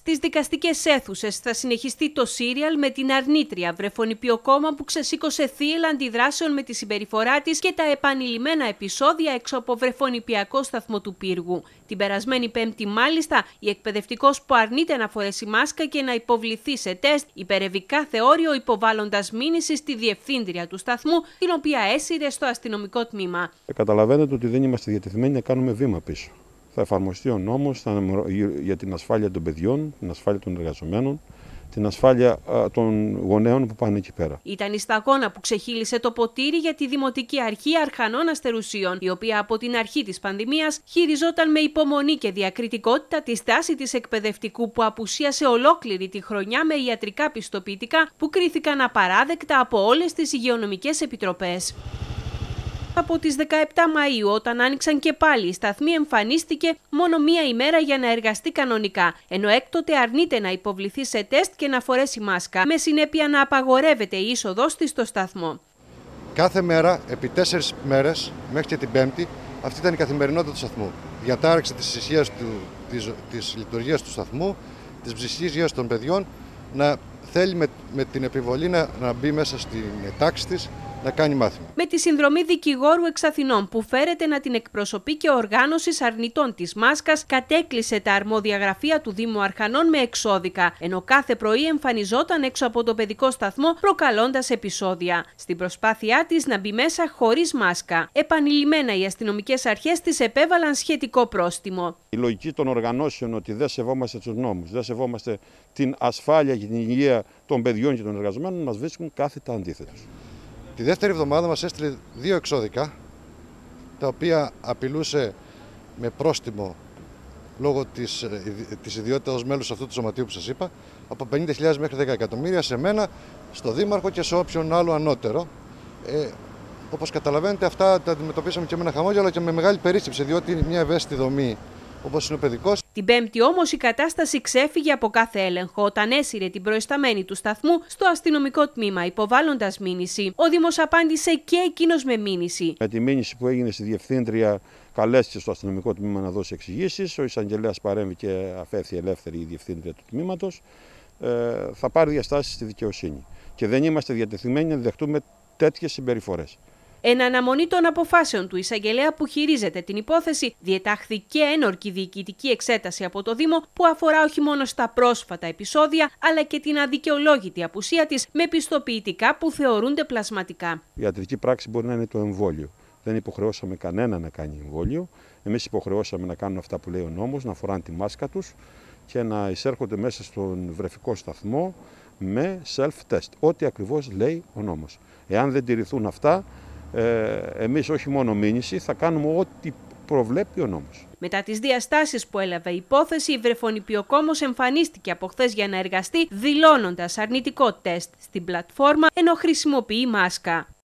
Στις δικαστικές αίθουσες θα συνεχιστεί το σύριαλ με την αρνήτρια βρεφονιπιοκόμα που ξεσήκωσε θύελλα αντιδράσεων με τη συμπεριφορά της και τα επανειλημμένα επεισόδια έξω από βρεφονιπιακό σταθμό του Πύργου. Την περασμένη Πέμπτη, μάλιστα, η εκπαιδευτικός που αρνείται να φορέσει μάσκα και να υποβληθεί σε τεστ υπερεύει κάθε όριο, υποβάλλοντας μήνυση στη διευθύντρια του σταθμού, την οποία έσυρε στο αστυνομικό τμήμα. Καταλαβαίνετε ότι δεν είμαστε διατεθειμένοι να κάνουμε βήμα πίσω. Θα εφαρμοστεί ο νόμος για την ασφάλεια των παιδιών, την ασφάλεια των εργαζομένων, την ασφάλεια των γονέων που πάνε εκεί πέρα. Ήταν η σταγόνα που ξεχύλισε το ποτήρι για τη Δημοτική Αρχή Αρχανών Αστερουσίων, η οποία από την αρχή της πανδημίας χειριζόταν με υπομονή και διακριτικότητα τη στάση της εκπαιδευτικού που απουσίασε ολόκληρη τη χρονιά με ιατρικά πιστοποιητικά που κρίθηκαν απαράδεκτα από όλες τις υγειονομικές επιτροπές. Από τις 17 Μαΐου, όταν άνοιξαν και πάλι οι σταθμοί, εμφανίστηκε μόνο μία ημέρα για να εργαστεί κανονικά, ενώ έκτοτε αρνείται να υποβληθεί σε τεστ και να φορέσει μάσκα, με συνέπεια να απαγορεύεται η είσοδός της στο σταθμό. Κάθε μέρα, επί 4 μέρες, μέχρι και την Πέμπτη, αυτή ήταν η καθημερινότητα του σταθμού. Διατάραξε της λειτουργίας του σταθμού, της ψυχής των παιδιών, να θέλει με την επιβολή να μπει μέσα στην τάξη της, να κάνει μάθημα. Με τη συνδρομή δικηγόρου εξ Αθηνών που φέρεται να την εκπροσωπεί και οργάνωσης αρνητών της μάσκας, κατέκλυσε τα αρμόδια γραφεία του Δήμου Αρχανών με εξώδικα, ενώ κάθε πρωί εμφανιζόταν έξω από το παιδικό σταθμό προκαλώντας επεισόδια. Στην προσπάθειά της να μπει μέσα χωρίς μάσκα. Επανειλημμένα οι αστυνομικές αρχές της επέβαλαν σχετικό πρόστιμο. Η λογική των οργανώσεων ότι δεν σεβόμαστε τους νόμους, δεν σεβόμαστε την ασφάλεια και την υγεία των παιδιών και των εργαζομένων, μας βρίσκουν κάθετα αντίθετος. Τη δεύτερη εβδομάδα μας έστειλε 2 εξώδικα, τα οποία απειλούσε με πρόστιμο λόγω της ιδιότητας ως μέλους αυτού του σωματείου που σας είπα, από 50.000 μέχρι 10 εκατομμύρια σε μένα, στο Δήμαρχο και σε όποιον άλλο ανώτερο. Όπως καταλαβαίνετε, αυτά τα αντιμετωπίσαμε και με ένα χαμόγελο και με μεγάλη περίστυψη, διότι είναι μια ευαίσθητη δομή όπως είναι ο παιδικός. Την Πέμπτη όμως η κατάσταση ξέφυγε από κάθε έλεγχο όταν έσυρε την προϊσταμένη του σταθμού στο αστυνομικό τμήμα υποβάλλοντας μήνυση. Ο Δήμος απάντησε και εκείνος με μήνυση. Με τη μήνυση που έγινε στη διευθύντρια, καλέστηκε στο αστυνομικό τμήμα να δώσει εξηγήσεις. Ο εισαγγελέας παρέμβηκε και αφέθη ελεύθερη η διευθύντρια του τμήματος. Θα πάρει διαστάσεις στη δικαιοσύνη. Και δεν είμαστε διατεθειμένοι να δεχτούμε τέτοιες συμπεριφορές. Εν αναμονή των αποφάσεων του εισαγγελέα που χειρίζεται την υπόθεση, διετάχθηκε ένορκη διοικητική εξέταση από το Δήμο που αφορά όχι μόνο στα πρόσφατα επεισόδια, αλλά και την αδικαιολόγητη απουσία της με πιστοποιητικά που θεωρούνται πλασματικά. Η ιατρική πράξη μπορεί να είναι το εμβόλιο. Δεν υποχρεώσαμε κανένα να κάνει εμβόλιο. Εμείς υποχρεώσαμε να κάνουν αυτά που λέει ο νόμος, να φοράνε τη μάσκα τους και να εισέρχονται μέσα στον βρεφικό σταθμό με self-test. Ό,τι ακριβώς λέει ο νόμος. Εάν δεν τηρηθούν αυτά, εμείς όχι μόνο μήνυση, θα κάνουμε ό,τι προβλέπει ο νόμος. Μετά τις διαστάσεις που έλαβε η υπόθεση, η βρεφονιπιοκόμος εμφανίστηκε από χθες για να εργαστεί, δηλώνοντας αρνητικό τεστ στην πλατφόρμα, ενώ χρησιμοποιεί μάσκα.